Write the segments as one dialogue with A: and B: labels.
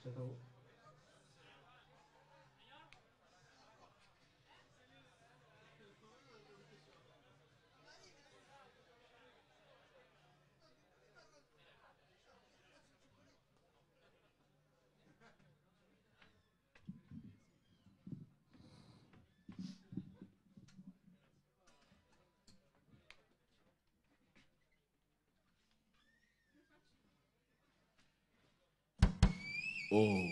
A: Oh.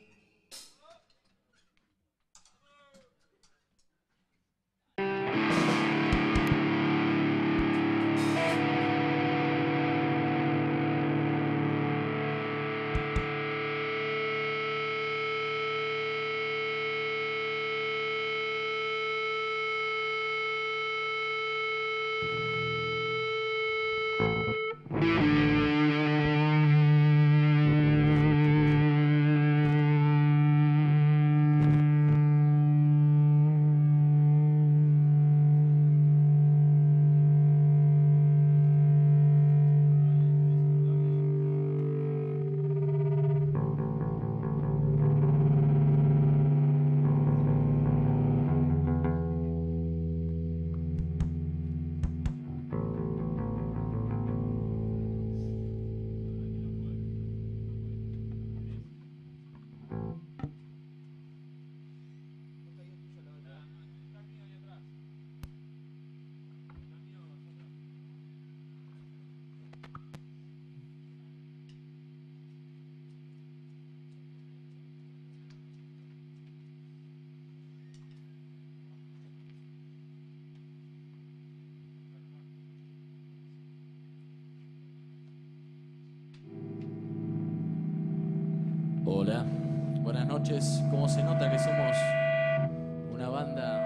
A: Hola, buenas noches. Como se nota que somos una banda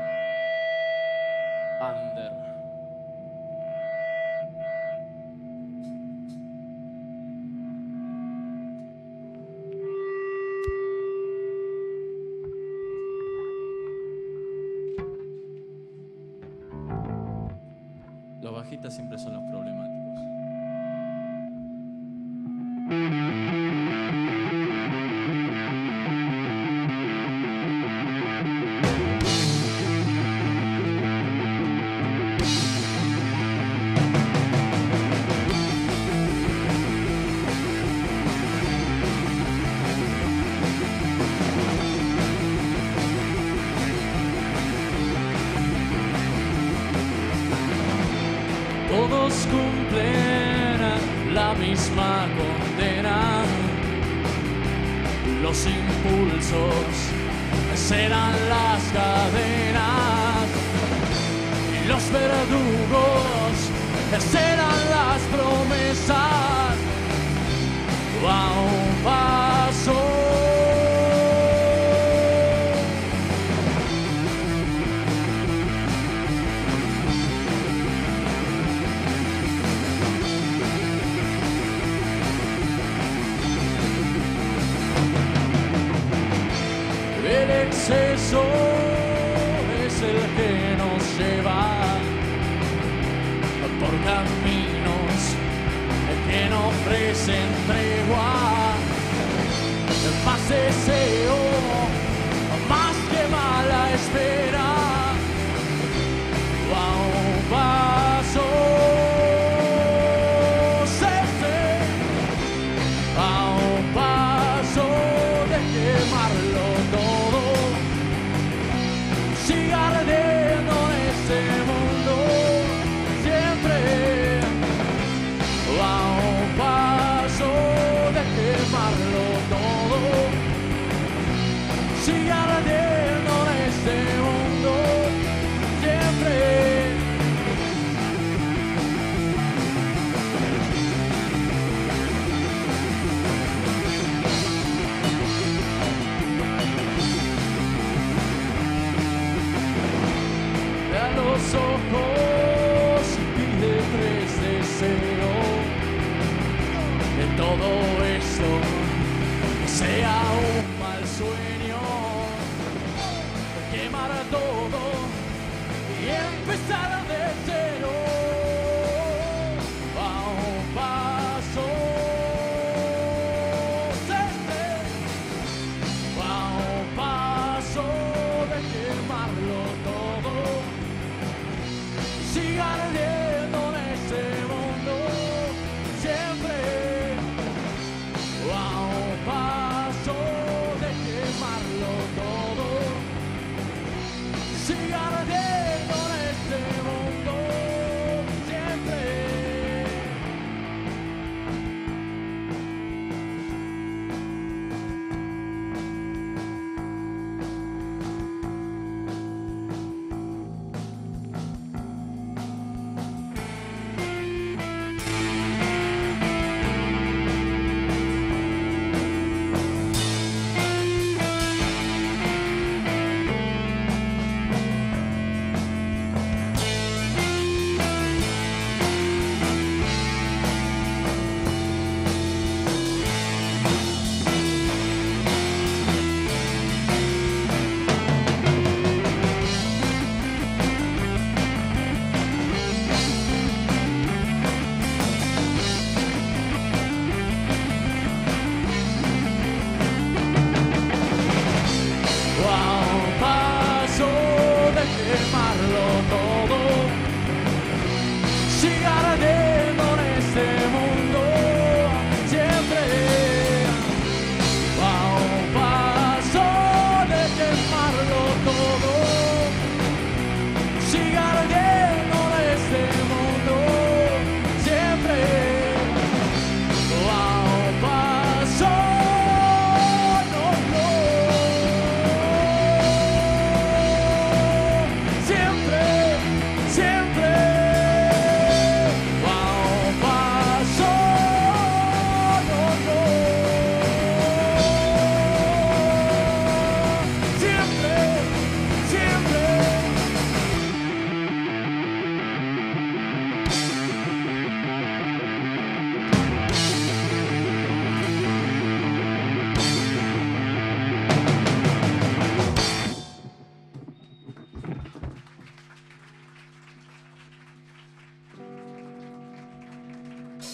A: under. Los bajistas siempre son los problemáticos. Todos cumplen la misma condena. Los impulsos serán las cadenas y los verdugos serán las promesas. Va un paso. El exceso es el que nos lleva por caminos que no ofrecen tregua. Más deseo, más que mala espera. Va un paso. A un paso de quemarlo todo. Sigue ardiendo en este mundo siempre. A un paso de quemarlo todo. Sigue ardiendo en este mundo siempre. A los ojos pide 3 deseos. Que todo esto sea un mal sueño. Quemar todo y empezar de cero. A un paso.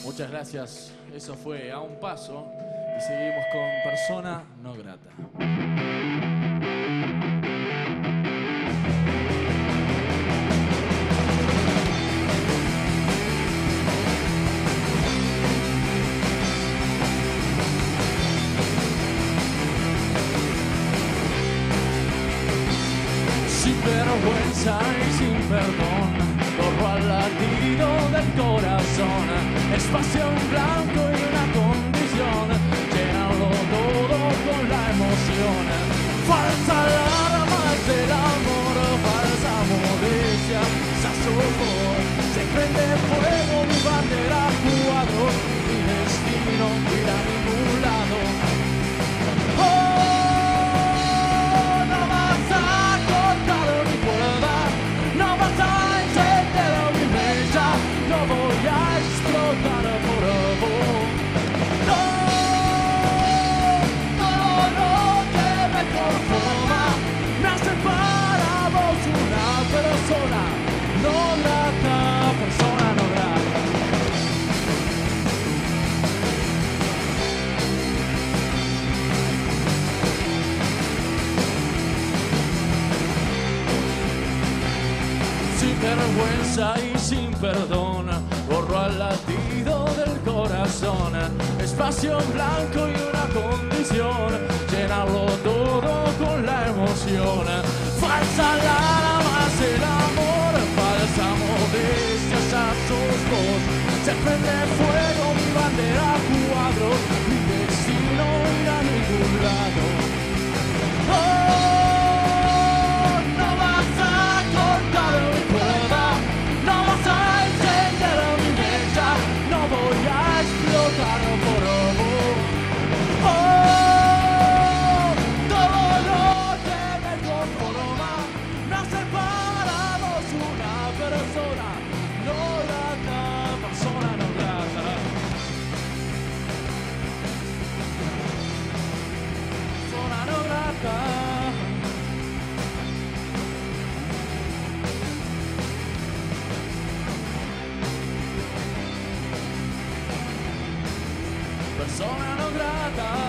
A: Muchas gracias. Eso fue A un Paso y seguimos con Persona No Grata. Sin vergüenza y sin perdón, corro al latido del corazón. Espacio en blanco y una condición, llenarlo todo con la emoción. Falsa alarma del amor, falsa modestia, sazonor. Se prende fuego mi bandera, cuadro, mi destino ir a ningún lado. No voy a explotar por vos. No, todo lo que me conforma me hace para vos una persona no grata, persona no grata. Sin vergüenza y sin perdón, corro al latido del corazón. Espacio en blanco y una condición, llenarlo todo con la emoción. Falsa alarma el amor, falsa modestia, ya sos vos. Se prende fuego mi bandera, cuadro, mi destino ir a ningún lado. No vas a cortar mi cuerda, no vas a encender mi mecha, no voy a explotar por vos. Todo lo que me conforma me hace para vos una persona no grata, persona no grata. Persona no grata. Persona no grata.